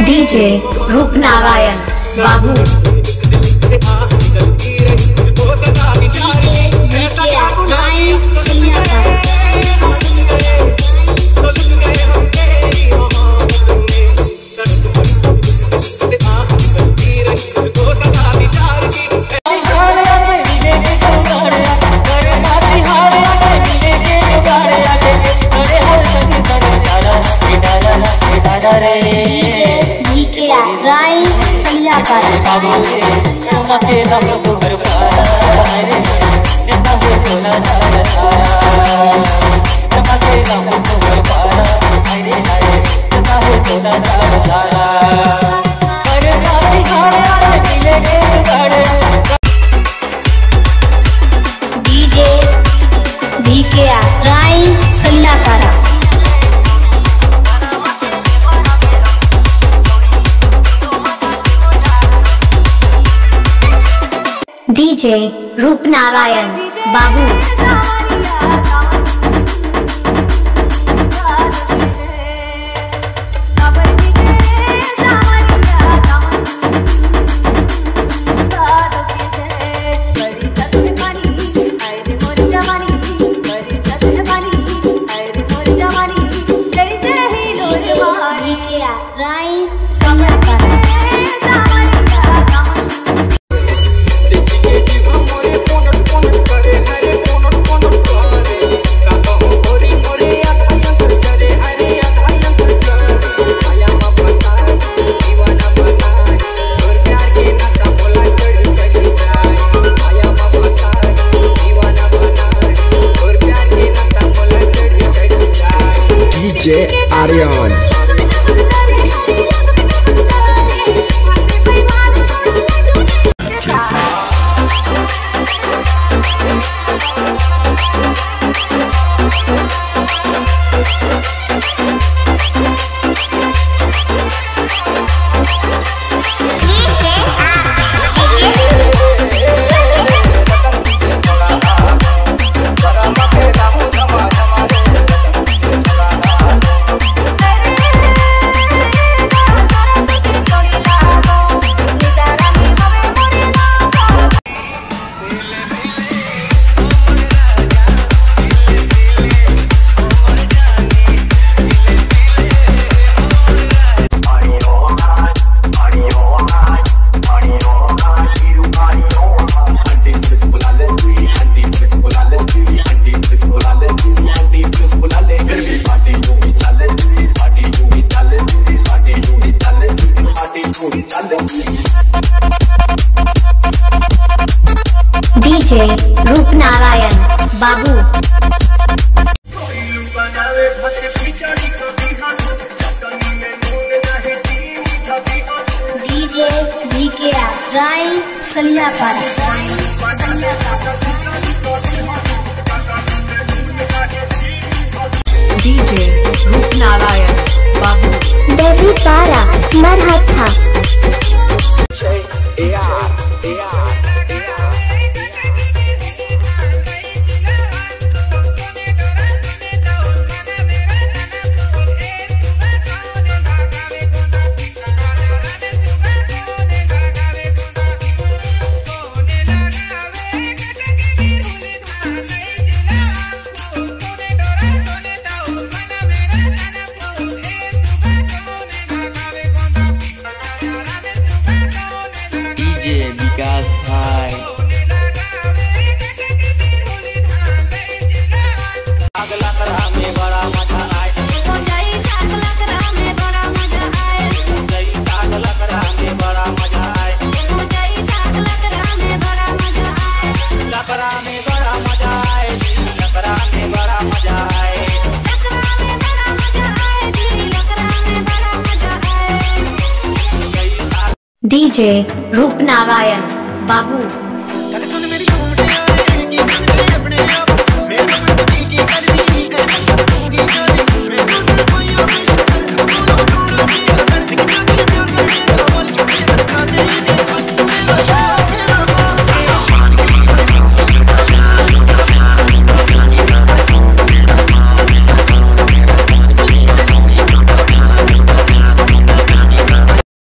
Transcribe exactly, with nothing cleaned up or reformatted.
DJ Roopnarayan Babu. DJ Roopnarayan Babu. DJ Aryan DJ Roopnarayan Babu. DJ VK Rai Saliyapara. DJ Roopnarayan Babu देवी पारा मरहथा। विकास भाई में बड़ा मजा आए, में बड़ा मजा आए, में बड़ा मजा आए, में बड़ा मजा आए, लकड़ा में बड़ा मजा आए, लकड़ा में बड़ा मजा आए, लकड़ा में बड़ा मजा आए, लकड़ा में बड़ा मजा आए। डीजे रूपनारायण बाबू।